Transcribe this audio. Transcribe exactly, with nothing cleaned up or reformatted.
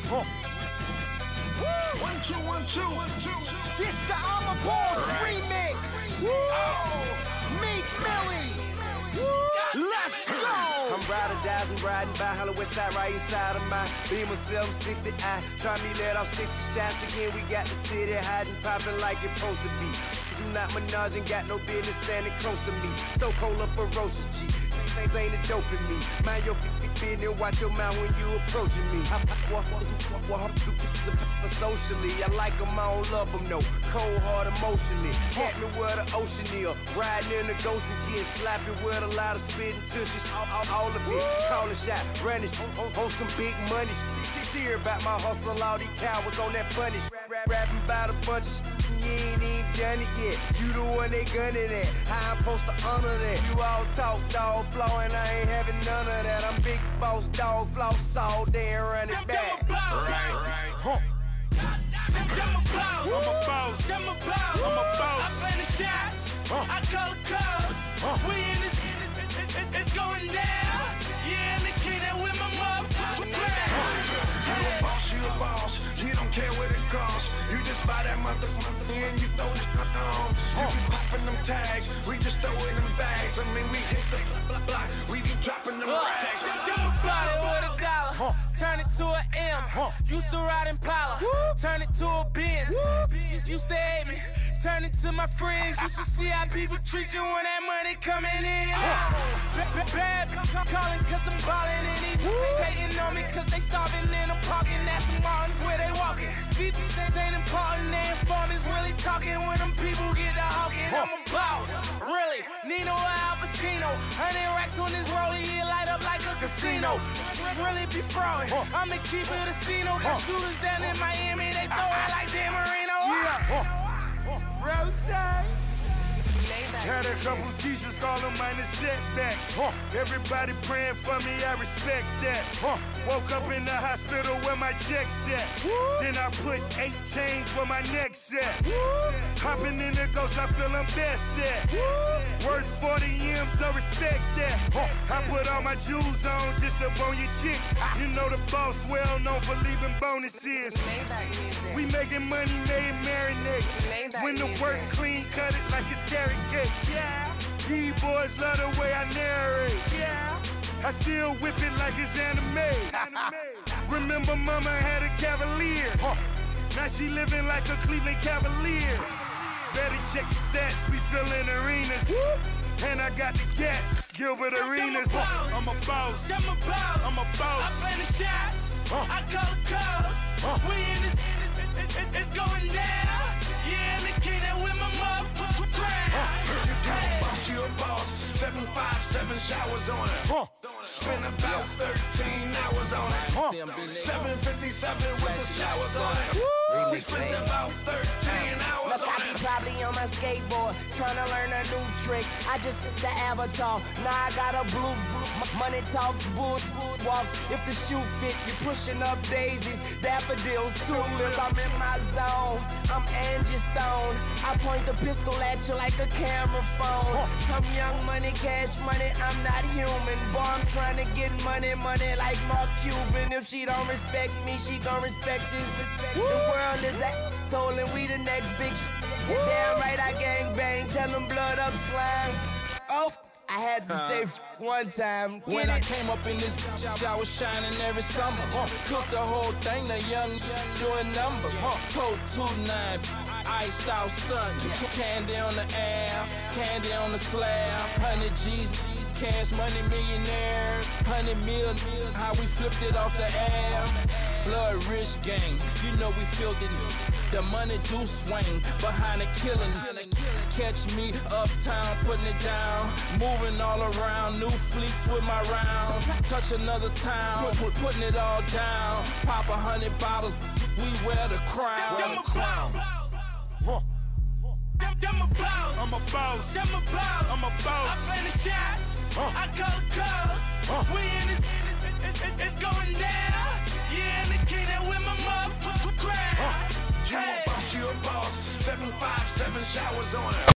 Huh. One, two, one, two, one, two. This the I'm a Boss right. Remix. Woo. Oh. Meek Millie. Let's go. I'm riding, dies, I'm riding by Hollow West Side, right inside of my Beamer seven sixty I. Try me let off sixty shots again. We got the city hiding, popping like it's supposed to be. Do not menage and got no business standing close to me. So cold up ferocious G. Things ain't a dope in me. Mind your business, watch your mouth when you approaching me. I walk socially. I like them, I don't love them, no. Cold heart emotionally. Hit me where the ocean is. Riding in the ghost again. Slapping with a lot of spitting tushes. All, all, all of it. Call a shot. Running on, on some big money. See her about my hustle. All these cowards on that punish. Rapping about a bunch of shit. You ain't even done it yet. You the one they gunning at. How I'm supposed to honor that? You all talk, dog, flow, and I ain't having none of that. I'm big boss, dog, floss all day and run it back. Right, right. Huh. I'm a boss. I'm a boss. I'm a boss. I'm a boss. I plan the shots. Huh. I call the calls. Huh. We in this, it's, it's, it's, it's going down. Yeah, and the kid that with my motherfucking crowd. You a boss, you a boss. You don't care what it costs. You just buy that motherfucker and you throw this stuff on. You be popping them tags. We just throw it in bags. I mean, we hit the block. We be dropping them rags. Started with a dollar, huh. Turn it to an M. Huh. Used to ride Impala, Woo. Turn it to a Benz. Used to hate me, turn it to my friends. Used to see how people treat you when that money coming in. Huh. Bad, calling cause I'm ballin' and these niggas hating on me cause they starving and I'm parking at the Martins where they walking. These things ain't important, they informants really talking when them people get to hawking. I'm a boss, really, Nino or Al Pacino. Hundred racks on this rollie, it light up like a casino. Really be frauding, I'ma keep it a casino. Got shooters down in Miami, they throw it like Dan Marino. Yeah, Rose. Had a couple seizures, call them minor setbacks. Huh. Everybody praying for me, I respect that. Huh. Woke up in the hospital where my check's at. Woo. Then I put eight chains where my neck's at. Woo. Hopping in the ghost, I feel I'm best at. Woo. Worth forty M's, so respect that. Huh. I put all my jewels on just to bone your chick. You know the boss well known for leaving bonuses. We making money, made marinate. When the work clean, cut it like it's carrot cake. Yeah. These boys love the way I narrate. Yeah. I still whip it like it's anime. Remember mama had a Cavalier. Huh. Now she living like a Cleveland Cavalier. Better check the stats, we fillin' arenas. Woo. And I got the gas, Gilbert Arenas. I'm a boss. I'm a boss. I'm a boss. I plan the shots. Huh. I call the calls. Huh. We in this, it's, it's, it's, it's going down. Yeah, and the kid that with my motherfucking crowd. You a boss, you a boss. Seven, five, seven showers on it. Huh. Spend about thirteen hours on it. Huh. seven fifty-seven with the showers on it. Woo. We spent about thirteen hours Look, on I it. be probably on my skateboard, trying to learn a new trick. I just missed the avatar. Now I got a blue, blue. Money talks, bull, bull walks. If the shoe fit, you pushing up daisies, daffodils, tulips. I'm in my zone. I'm Angie Stone. I point the pistol at you like a camera phone. I'm young money, cash money. I'm not human. Boy, I'm trying to get money, money like Mark Cuban. If she don't respect me, she gon' respect his respect. The world is a toll and we the next big sh. Damn right, I gang bang. Tell them blood up slime. Oh, I had to say f one time. Get when it? I came up in this bitch, I was shining every summer. Huh. Cooked the whole thing, the young, young doing numbers. Huh. Code two nine, iced out stunt. Candy on the air, candy on the slab. Hundred G's, cash money millionaires. Hundred mil, how we flipped it off the air. Blood rich gang, you know we filled it. The money do swing behind the killing. Catch me uptown, putting it down. Moving all around, new fleets with my rounds. Touch another town, putting it all down. Pop a hundred bottles, we wear the crown. I'm a boss. Huh. I'm a boss. I'm a boss. I'm a boss. I'm a boss. I plan the shots. Huh. I call the calls. Huh. We in this, it's, it's, it's, it's going down. Yeah, and the kid that with my motherfucking crowd. You a boss, you a boss. Seven, five, seven showers on it.